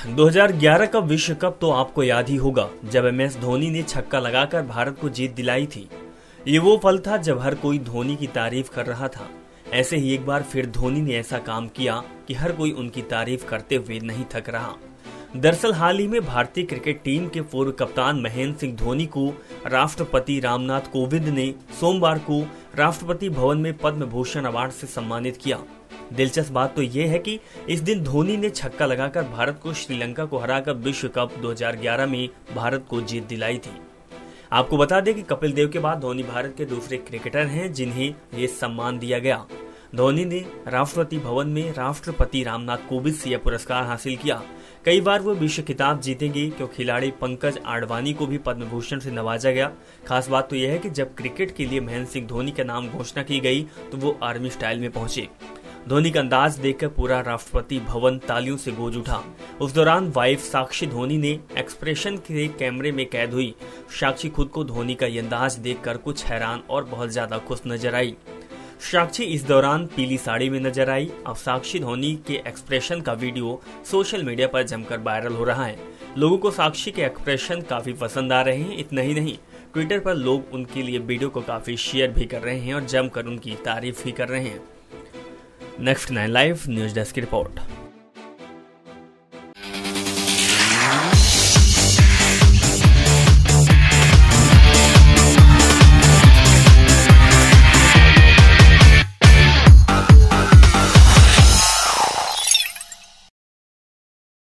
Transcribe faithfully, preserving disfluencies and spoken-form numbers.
दो हज़ार ग्यारह का विश्व कप तो आपको याद ही होगा, जब एम एस धोनी ने छक्का लगाकर भारत को जीत दिलाई थी। ये वो पल था जब हर कोई धोनी की तारीफ कर रहा था। ऐसे ही एक बार फिर धोनी ने ऐसा काम किया कि हर कोई उनकी तारीफ करते हुए नहीं थक रहा। दरअसल हाल ही में भारतीय क्रिकेट टीम के पूर्व कप्तान महेंद्र सिंह धोनी को राष्ट्रपति रामनाथ कोविंद ने सोमवार को राष्ट्रपति भवन में पद्म भूषण अवार्ड से सम्मानित किया। दिलचस्प बात तो यह है कि इस दिन धोनी ने छक्का लगाकर भारत को श्रीलंका को हराकर विश्व कप दो हज़ार ग्यारह में भारत को जीत दिलाई थी। आपको बता दें कि कपिल देव के बाद धोनी भारत के दूसरे क्रिकेटर हैं जिन्हें ये सम्मान दिया गया। धोनी ने राष्ट्रपति भवन में राष्ट्रपति रामनाथ कोविंद से यह पुरस्कार हासिल किया। कई बार वो विश्व खिताब जीतेंगे क्योंकि खिलाड़ी पंकज आडवाणी को भी पद्म भूषण से नवाजा गया। खास बात तो यह है कि जब क्रिकेट के लिए महेंद्र सिंह धोनी का नाम घोषणा की गई तो वो आर्मी स्टाइल में पहुंचे। धोनी का अंदाज देखकर पूरा राष्ट्रपति भवन तालियों से गूंज उठा। उस दौरान वाइफ साक्षी धोनी ने एक्सप्रेशन के कैमरे में कैद हुई। साक्षी खुद को धोनी का ये अंदाज देखकर कुछ हैरान और बहुत ज्यादा खुश नजर आई। साक्षी इस दौरान पीली साड़ी में नजर आई। अब साक्षी धोनी के एक्सप्रेशन का वीडियो सोशल मीडिया पर जमकर वायरल हो रहा है। लोगों को साक्षी के एक्सप्रेशन काफी पसंद आ रहे हैं। इतना ही नहीं, ट्विटर पर लोग उनके लिए वीडियो को काफी शेयर भी कर रहे हैं और जमकर उनकी तारीफ भी कर रहे हैं। Next nine live news desk की रिपोर्ट।